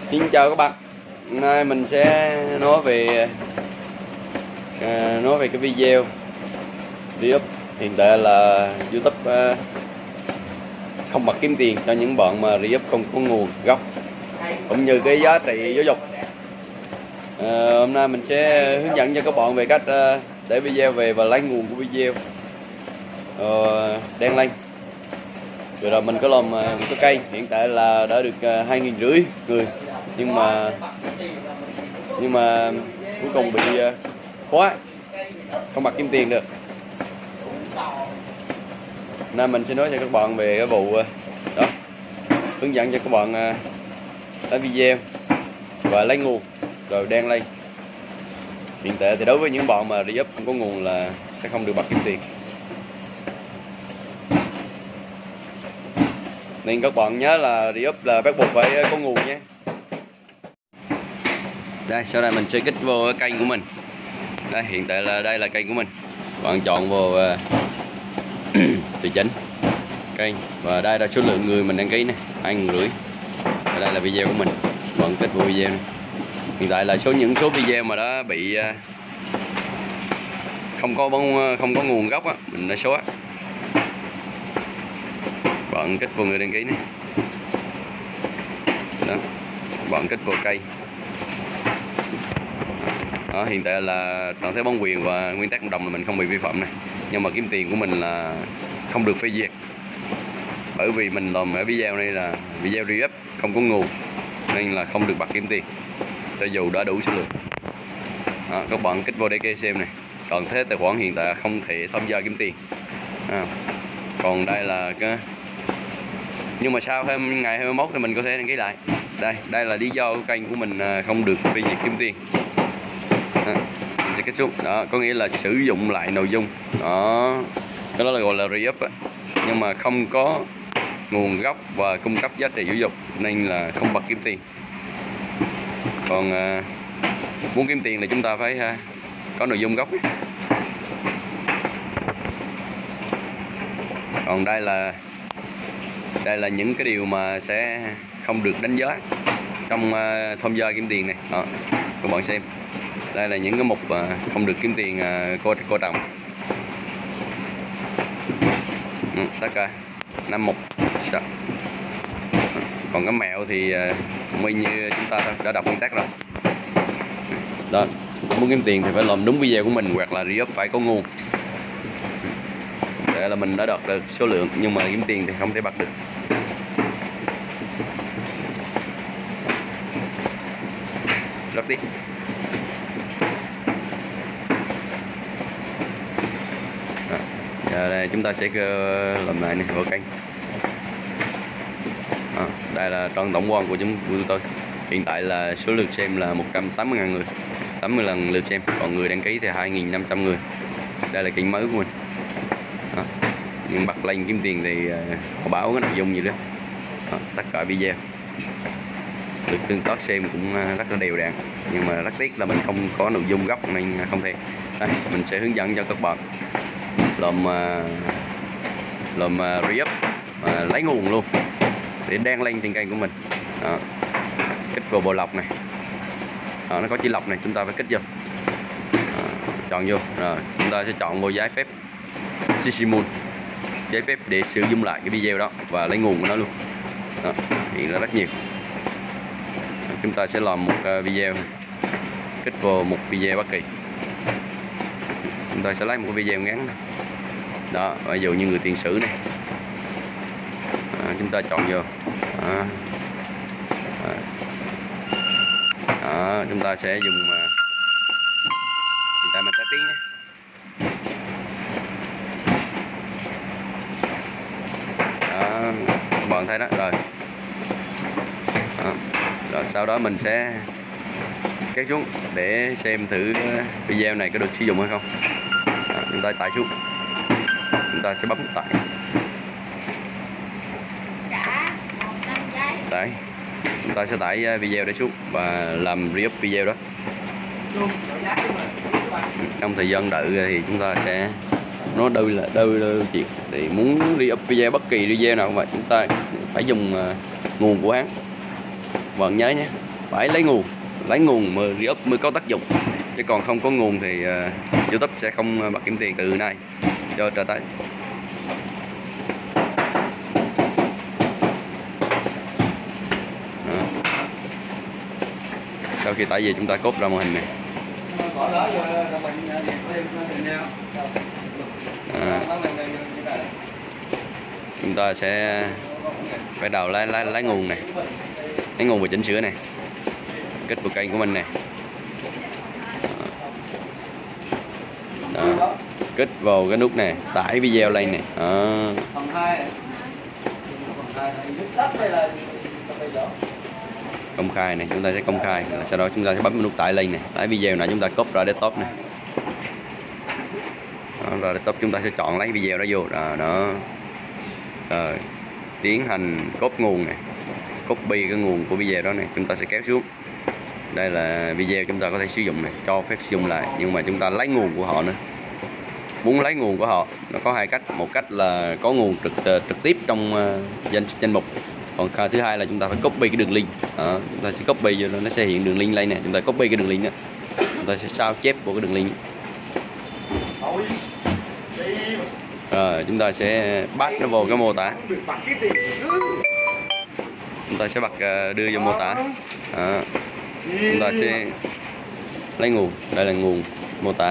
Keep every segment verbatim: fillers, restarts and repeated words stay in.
Xin chào các bạn. Hôm nay mình sẽ nói về à, nói về cái video re-up. Hiện tại là YouTube à, không bật kiếm tiền cho những bọn mà re-up không có nguồn gốc cũng như cái giá trị giáo dục. À, hôm nay mình sẽ hướng dẫn cho các bạn về cách à, để video về và lấy nguồn của video à, đen lên. Rồi, rồi mình có làm một cái kênh hiện tại là đã được hai nghìn rưỡi người, nhưng mà nhưng mà cuối cùng bị khóa, không bật kiếm tiền được. Nên mình sẽ nói cho các bạn về cái vụ đó, hướng dẫn cho các bạn lấy video và lấy nguồn rồi đen lên. Hiện tại thì đối với những bạn mà re-up không có nguồn là sẽ không được bật kiếm tiền, nên các bạn nhớ là re-up là bắt buộc phải có nguồn nhé. Đây, sau đây mình sẽ kích vô cái kênh của mình. Đây, hiện tại là đây là kênh của mình. Bạn chọn vào uh, tùy chỉnh kênh, và đây là số lượng người mình đăng ký này, hai nghìn rưỡi. Và đây là video của mình. Bạn kích vô video này. Hiện tại là số những số video mà đã bị uh, không có không có nguồn gốc á, mình đã xóa. Bạn kích vô người đăng ký này. Đó. Bạn kích vô kênh. Đó, hiện tại là trạng thái bản quyền và nguyên tắc cộng đồng là mình không bị vi phạm này, nhưng mà kiếm tiền của mình là không được phê duyệt, bởi vì mình làm ở video này là video re-up không có nguồn nên là không được bật kiếm tiền cho dù đã đủ số lượng. Đó, các bạn kích vô để kê xem này, còn thế tài khoản hiện tại không thể tham gia kiếm tiền. À, còn đây là cái, nhưng mà sau thêm ngày hai mươi mốt thì mình có thể đăng ký lại. Đây, đây là lý do của kênh của mình không được phê duyệt kiếm tiền. Đó, mình sẽ kết thúc. Đó, có nghĩa là sử dụng lại nội dung. Đó, cái đó là gọi là re-up, nhưng mà không có nguồn gốc và cung cấp giá trị giáo dục nên là không bật kiếm tiền. Còn à, muốn kiếm tiền thì chúng ta phải à, có nội dung gốc. Còn đây là đây là những cái điều mà sẽ không được đánh giá trong uh, tham gia kiếm tiền này. Đó, các bạn xem, đây là những cái mục uh, không được kiếm tiền uh, cô cô trọng. Ừ, tất cả năm mục. Còn cái mẹo thì uh, nguyên như chúng ta đã đọc nguyên tắc rồi. Đó, muốn kiếm tiền thì phải làm đúng video của mình, hoặc là re-up phải có nguồn. Để là mình đã đạt được số lượng, nhưng mà kiếm tiền thì không thể bật được. Rất tiếc. Đó, giờ đây chúng ta sẽ làm lại này vào kênh. Đó, đây là trang tổng quan của chúng của tôi. Hiện tại là số lượt xem là một trăm tám mươi nghìn người, tám mươi lần lượt xem, còn người đăng ký thì hai nghìn năm trăm người. Đây là kênh mới của mình. Đó, nhưng bật lên kiếm tiền thì họ báo cái nội dung gì đó. Đó, tất cả video được tương tác xem cũng rất là đều đặn, nhưng mà rất tiếc là mình không có nội dung gốc nên không thể. Đây, mình sẽ hướng dẫn cho các bạn làm làm re-up lấy nguồn luôn để đăng lên trên kênh của mình. Đó, kích vào bộ lọc này. Đó, nó có chữ lọc này, chúng ta phải kích vô. Đó, chọn vô rồi chúng ta sẽ chọn vô giấy phép Sysmon, giấy phép để sử dụng lại cái video đó và lấy nguồn của nó luôn. Đó, hiện ra rất nhiều. Chúng ta sẽ làm một video, kích vào một video bất kỳ. Chúng ta sẽ lấy một cái video ngắn này. Đó, ví dụ như người tiền sử này. Đó, chúng ta chọn vô. Đó. Đó, chúng ta sẽ dùng hiện tại mình tắt tiếng nhé. Đó, các bạn thấy đó rồi. Đó. Rồi sau đó mình sẽ kéo xuống để xem thử video này có được sử dụng hay không. Đó, chúng ta tải xuống, chúng ta sẽ bấm tải. Tải, chúng ta sẽ tải video để xuống và làm re-up video đó. Trong thời gian đợi thì chúng ta sẽ nó đôi là đôi, đôi chuyện thì muốn re-up video bất kỳ video nào mà chúng ta phải dùng nguồn của hắn. Bạn nhớ nhé. phải lấy nguồn, lấy nguồn mà re-up mới có tác dụng, chứ còn không có nguồn thì uh, YouTube sẽ không bật kiếm tiền từ nay cho trở tới. Đó. Sau khi tải về chúng ta cốt ra màn hình này. À, chúng ta sẽ phải đào lấy, lấy, lấy nguồn này, lấy nguồn và chỉnh sửa này, kết vào kênh của mình này. Đó. Kết vào cái nút này, tải video lên này. Đó. Công khai này, chúng ta sẽ công khai, sau đó chúng ta sẽ bấm nút tải lên này, tải video này, chúng ta copy ra desktop này. Đó, rồi desktop chúng ta sẽ chọn lấy video đó vô, rồi đó. Rồi tiến hành copy nguồn này, copy cái nguồn của video đó này, chúng ta sẽ kéo xuống. Đây là video chúng ta có thể sử dụng này, cho phép sử dụng lại, nhưng mà chúng ta lấy nguồn của họ nữa. Muốn lấy nguồn của họ nó có hai cách, một cách là có nguồn trực trực tiếp trong uh, danh danh mục, còn thứ hai là chúng ta phải copy cái đường link. Đó, chúng ta sẽ copy vô, nó sẽ hiện đường link lên này, chúng ta copy cái đường link đó, chúng ta sẽ sao chép vào cái đường link. Rồi chúng ta sẽ bắt nó vào cái mô tả, chúng ta sẽ bật đưa vô mô tả. Đó. Chúng ta sẽ lấy nguồn, đây là nguồn mô tả.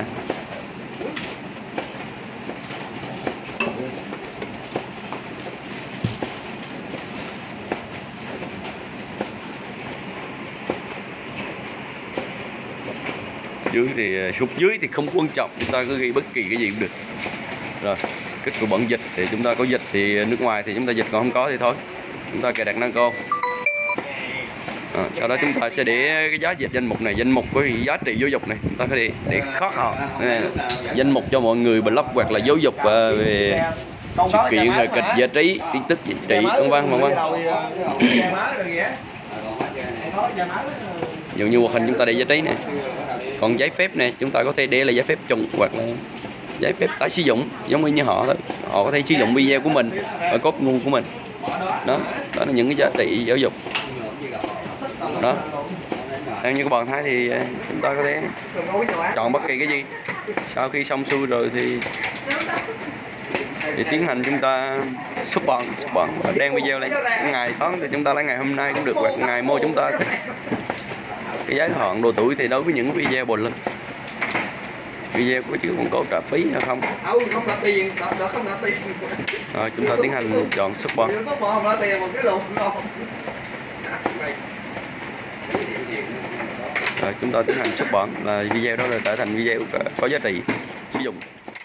Dưới thì sụt dưới thì không quan trọng, chúng ta cứ ghi bất kỳ cái gì cũng được. Rồi kết của bận dịch thì chúng ta có dịch thì nước ngoài thì chúng ta dịch, còn không có thì thôi chúng ta cài đặt năng cô. À, sau đó chúng ta sẽ để cái giá dịch danh mục này, danh mục với giá trị giáo dục này, chúng ta phải để để khóa họ này, danh mục cho mọi người blog hoặc là giáo dục uh, về sự kiện, rồi kịch, giải trí, tin tức, chính trị, vân vân vân vân. Ví dụ như hoạt hình chúng ta để giải trí này, còn giấy phép này chúng ta có thể để là giấy phép trùng hoặc là giấy phép tái sử dụng, giống như họ thôi, họ có thể sử dụng video của mình và cốt nguồn của mình. Đó, đó là những cái giá trị giáo dục. Đó, theo như các bạn thấy thì chúng ta có thể chọn bất kỳ cái gì. Sau khi xong xuôi rồi thì thì tiến hành chúng ta xuất bản, xuất bản và đăng video lên. Ngày toán thì chúng ta lấy ngày hôm nay cũng được, hoặc ngày mua chúng ta cái giới hạn độ tuổi thì đối với những video bồn lên video có chứa quảng cáo trả phí hay không. Không trả tiền, không trả tiền. Rồi chúng ta tiến hành chọn xuất bản. Không trả tiền một cái lục không. Rồi chúng ta tiến hành xuất bản là video đó là trở thành video có giá trị sử dụng.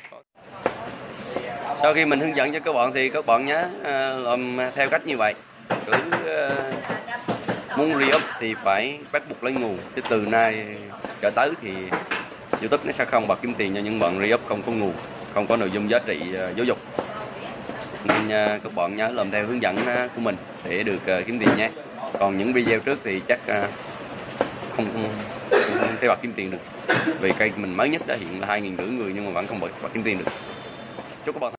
Sau khi mình hướng dẫn cho các bạn thì các bạn nhớ uh, làm theo cách như vậy. Cứ uh, muốn re-up thì phải bắt buộc lấy nguồn, chứ từ nay trở tới thì YouTube nó sẽ không bật kiếm tiền cho những bạn re-up không có nguồn, không có nội dung giá trị uh, giáo dục. Nên uh, các bạn nhớ làm theo hướng dẫn uh, của mình để được uh, kiếm tiền nhé. Còn những video trước thì chắc uh, không, không, không thể bật kiếm tiền được, vì kênh mình mới nhất đã hiện là hai nghìn rưỡi người nhưng mà vẫn không bật, bật kiếm tiền được. Chúc các bạn